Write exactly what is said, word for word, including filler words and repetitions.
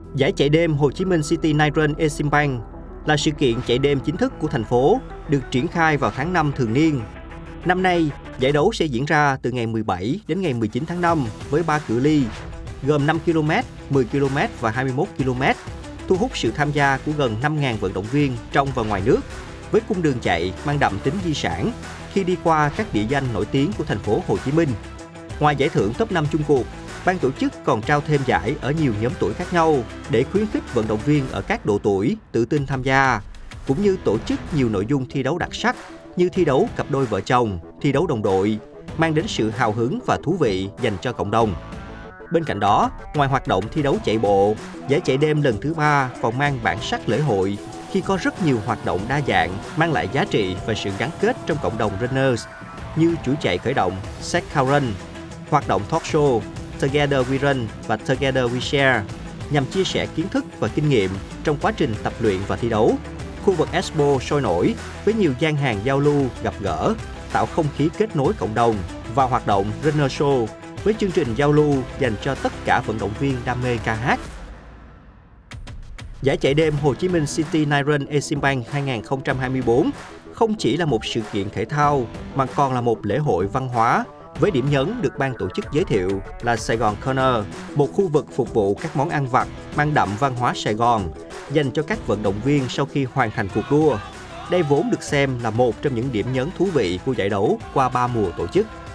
Giải chạy đêm Hồ Chí Minh City Night Run Eximbank là sự kiện chạy đêm chính thức của thành phố, được triển khai vào tháng năm thường niên. Năm nay, giải đấu sẽ diễn ra từ ngày mười bảy đến ngày mười chín tháng năm với ba cự ly, gồm năm ki lô mét, mười ki lô mét và hai mươi mốt ki lô mét, thu hút sự tham gia của gần năm nghìn vận động viên trong và ngoài nước, với cung đường chạy mang đậm tính di sản khi đi qua các địa danh nổi tiếng của thành phố Hồ Chí Minh. Ngoài giải thưởng top năm chung cuộc, ban tổ chức còn trao thêm giải ở nhiều nhóm tuổi khác nhau để khuyến khích vận động viên ở các độ tuổi tự tin tham gia, cũng như tổ chức nhiều nội dung thi đấu đặc sắc như thi đấu cặp đôi vợ chồng, thi đấu đồng đội, mang đến sự hào hứng và thú vị dành cho cộng đồng. Bên cạnh đó, ngoài hoạt động thi đấu chạy bộ, giải chạy đêm lần thứ ba còn mang bản sắc lễ hội khi có rất nhiều hoạt động đa dạng mang lại giá trị và sự gắn kết trong cộng đồng runners như chuỗi chạy khởi động Set Count Run, hoạt động talk show Together We Run và Together We Share nhằm chia sẻ kiến thức và kinh nghiệm trong quá trình tập luyện và thi đấu. Khu vực Expo sôi nổi với nhiều gian hàng giao lưu, gặp gỡ, tạo không khí kết nối cộng đồng và hoạt động Runner Show với chương trình giao lưu dành cho tất cả vận động viên đam mê ca hát. Giải chạy đêm Hồ Chí Minh City Night Run Eximbank hai không hai tư không chỉ là một sự kiện thể thao mà còn là một lễ hội văn hóa, với điểm nhấn được ban tổ chức giới thiệu là Sài Gòn Corner, một khu vực phục vụ các món ăn vặt mang đậm văn hóa Sài Gòn, dành cho các vận động viên sau khi hoàn thành cuộc đua. Đây vốn được xem là một trong những điểm nhấn thú vị của giải đấu qua ba mùa tổ chức.